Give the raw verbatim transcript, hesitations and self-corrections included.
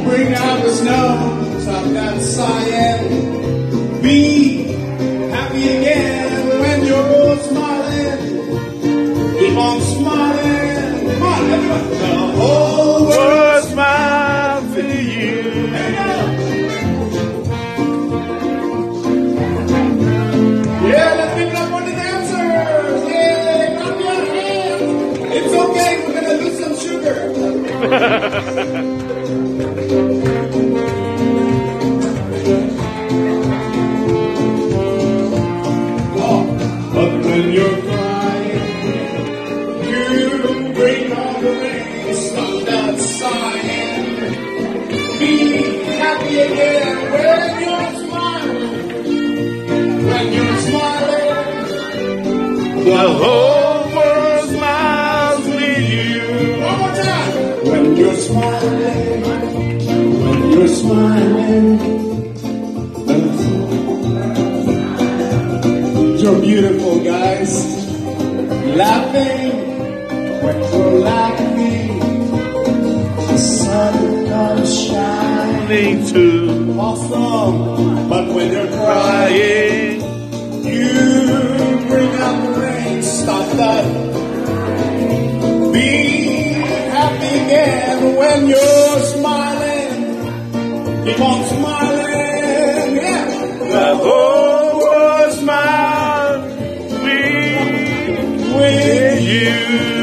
bring out the snow, stop that sighing. Be happy again when you're smiling. Keep on smiling. Come on, everyone. The whole world smiles for you. Yeah, let's give it up for the dancers. Yeah, clap your hands. It's okay, we're gonna lose some sugar. Oh, but when you're crying, you bring on the rain, stop that sighing. Be happy again when you're smiling. When you're smiling, the whole world smiles with you. One more time. When you're smiling, when you're smiling, you're beautiful, guys. Laughing, when you're laughing, the sun comes shining too. Awesome, but when you're crying, you bring out the rain, stop that. Be happy again when you're smiling. Keep on smiling, yeah. The whole world smiles with, with you.